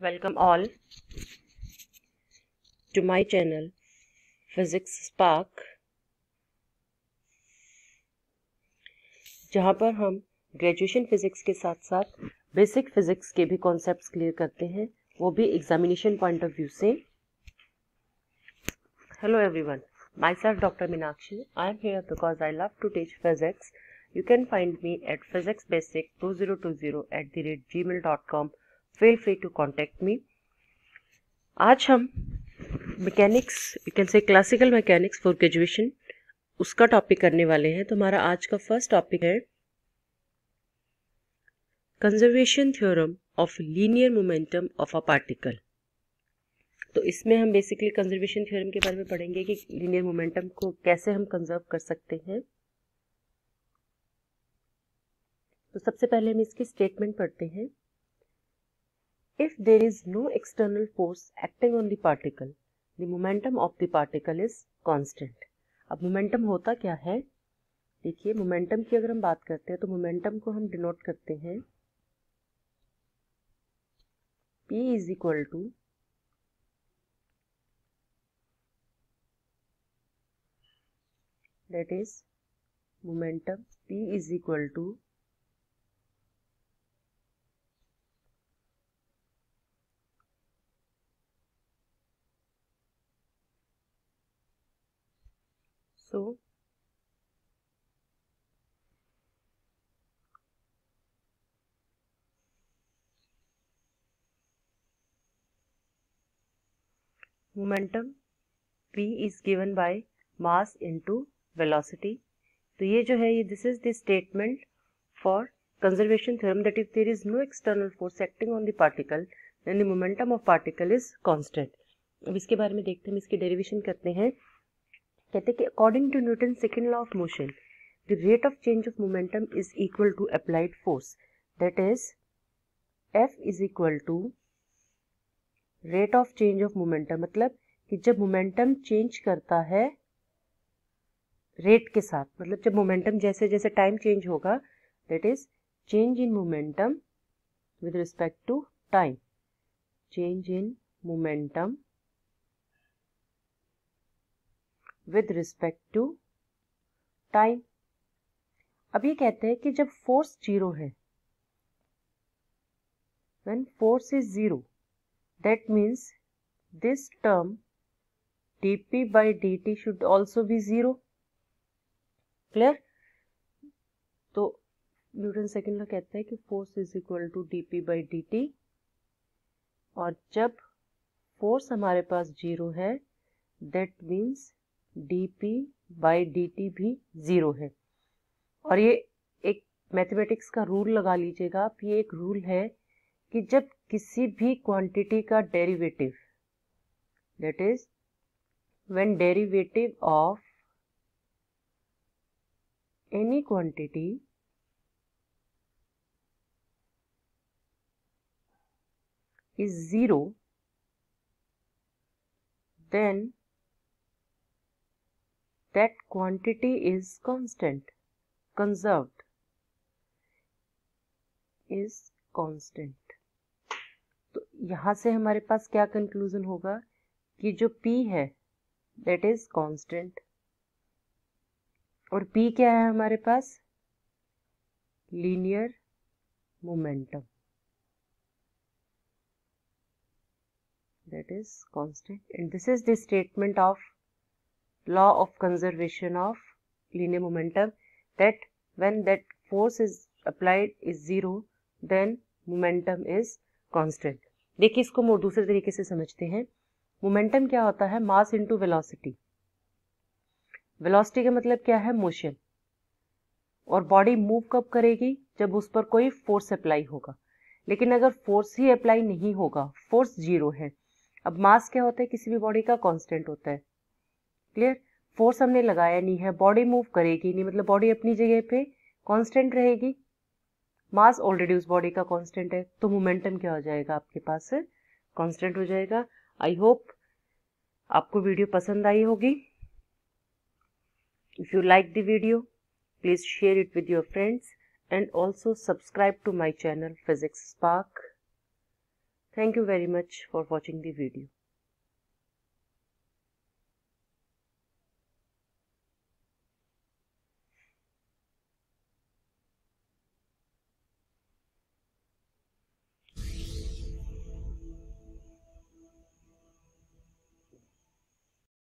Welcome all to my channel Physics Spark, जहाँ पर हम ग्रेजुएशन फिजिक्स के साथ साथ बेसिक फिजिक्स के भी कॉन्सेप्ट्स क्लियर करते हैं, वो भी एग्जामिनेशन पॉइंट ऑफ व्यू से। Hello everyone, myself Dr. Meenakshi. I am here because I love to teach physics. You can find me at physicsbasic2020@gmail.com. Feel free to contact me. आज हम mechanics, you can say classical mechanics for graduation, उसका topic करने वाले हैं। तो हमारा आज का फर्स्ट टॉपिक है conservation theorem of linear momentum of a particle. तो इसमें हम बेसिकली कंजर्वेशन थ्योरम के बारे में पढ़ेंगे कि लीनियर मोमेंटम को कैसे हम कंजर्व कर सकते हैं। तो सबसे पहले हम इसकी स्टेटमेंट पढ़ते हैं। If there is no external force acting on the particle, the momentum of the particle is constant. अब मोमेंटम होता क्या है? देखिए, मोमेंटम की अगर हम बात करते हैं तो मोमेंटम को हम डिनोट करते हैं P is equal to that is momentum P is equal to momentum P is given by mass into velocity. तो ये जो है ये this is the statement for conservation theorem that if there is no external force acting on the particle then the momentum of particle is constant. अब इसके बारे में देखते हैं, हम इसकी डेरिवेशन करते हैं। कहते हैं कि according to Newton second law of motion the rate of change of momentum is equal to applied force, that is F is equal to rate of change of momentum. मतलब कि जब मोमेंटम चेंज करता है rate के साथ, मतलब जब momentum जैसे जैसे टाइम चेंज होगा, that is change in momentum with respect to time, change in momentum with respect to time. अब ये कहते हैं कि जब फोर्स जीरो है, when force is zero, that means this term dp by dt should also be zero. Clear? तो Newton second law कहता है कि force is equal to dp by dt, और जब फोर्स हमारे पास जीरो है that means dp by dt भी जीरो है। और ये एक मैथमेटिक्स का रूल लगा लीजिएगा आप, ये एक रूल है कि जब किसी भी क्वांटिटी का derivative, that is when derivative of any quantity is zero, then that quantity is constant, conserved, is constant. तो यहां से हमारे पास क्या कंक्लूजन होगा कि जो P है दैट इज कांस्टेंट, और P क्या है हमारे पास? Linear momentum, that is constant, and this is the statement of law of conservation of linear momentum, that when that force is applied is zero then momentum is constant. देखिए, इसको दूसरे तरीके से समझते हैं। मोमेंटम क्या होता है? Mass into velocity. वेलोसिटी का मतलब क्या है? मोशन। और बॉडी मूव कब करेगी? जब उस पर कोई फोर्स अप्लाई होगा। लेकिन अगर फोर्स ही अप्लाई नहीं होगा, फोर्स जीरो है। अब मास क्या होता है? किसी भी बॉडी का कांस्टेंट होता है। क्लियर? फोर्स हमने लगाया नहीं है, बॉडी मूव करेगी नहीं, मतलब बॉडी अपनी जगह पे कांस्टेंट रहेगी। मास ऑलरेडी उस बॉडी का कांस्टेंट है, तो मोमेंटम क्या हो जाएगा? आपके पास कांस्टेंट हो जाएगा। आई होप आपको वीडियो पसंद आई होगी। If you like the video please share it with your friends and also subscribe to my channel physics spark. Thank you very much for watching the video.